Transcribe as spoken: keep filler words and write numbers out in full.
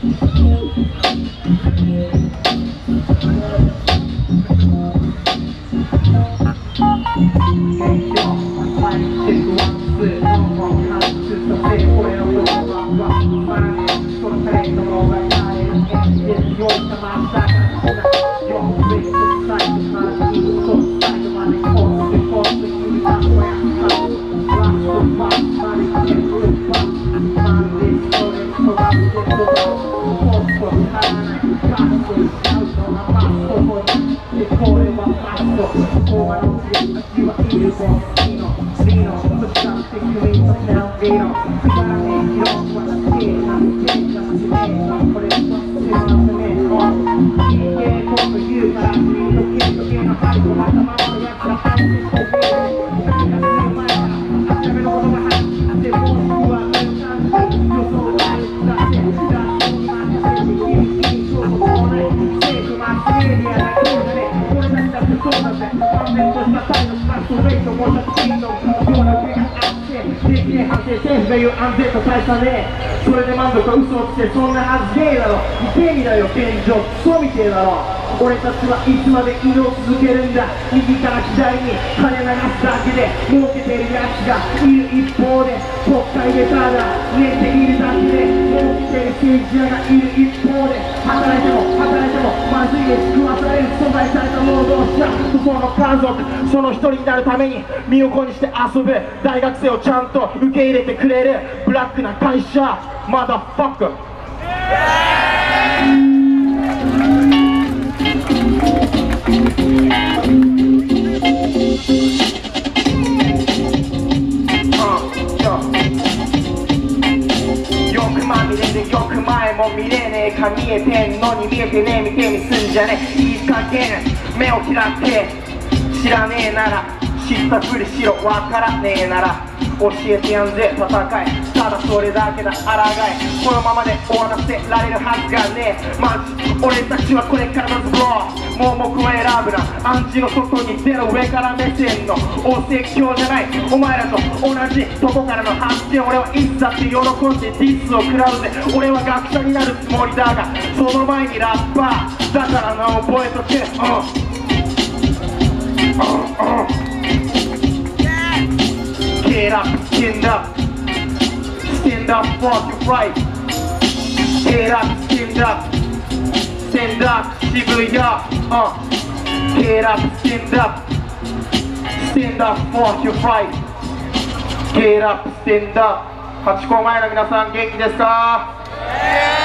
それで満足は嘘をつけ、そんなはずねえだろ。見てみだよ現状、クソみてえだろ。俺たちはいつまで移動続けるんだ。右から左に金流すだけで儲けてるやつがいる一方で、国会でただ寝ているだけで儲けてる政治家がいる一方で、働いても働いてもまずいで食わされる阻害された労働者、その家族、その一人になるために身を粉にして遊ぶ大学生をちゃんと受け入れてくれるブラックな会社、マダファック。よくまみれでよく前も見れねえか、見えてんのに見えてねえ、見てみすんじゃねえ。いい加減目を開け、知らねえなら知ったふりしろ、わからねえなら教えてやんぜ戦い、ただそれだけだ抗い。このままで終わらせられるはずがねえ。マジ俺たちはこれからのズボー盲目を選ぶな、暗示の外に出ろ、上から目線のお説教じゃない。お前らと同じとこからの発見、俺はいつだって喜んでディスを食らうぜ。俺は学者になるつもりだが、その前にラッパーだからな、覚えとけ。うんGet up, stand up, stand up for your right. Get up, stand up, stand up, 渋谷。Uh. Get up, stand up, stand up for your right. Get up, stand up。ハチ公前の皆さん元気ですか？